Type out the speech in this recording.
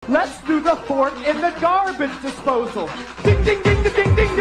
Let's do the fort in the garbage disposal. Ding, ding, ding, ding, ding, ding.